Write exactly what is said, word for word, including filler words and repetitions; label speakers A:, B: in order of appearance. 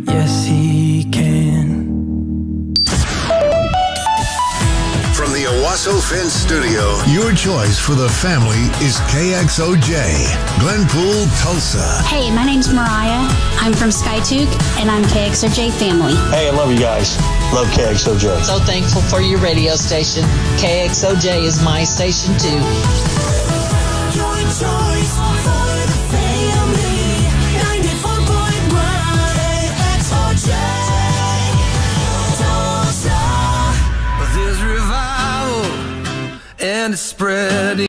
A: Yes, he can.
B: From the Owasso Fence Studio, your choice for the family is K X O J, Glenpool, Tulsa.
C: Hey, my name's Mariah. I'm from Skytook, and I'm K X O J family.
D: Hey, I love you guys. Love K X O J.
E: So thankful for your radio station. K X O J is my station, too.
F: Your choice for the family. ninety-four point one K X O J. Tulsa.
A: There's revival and it's spread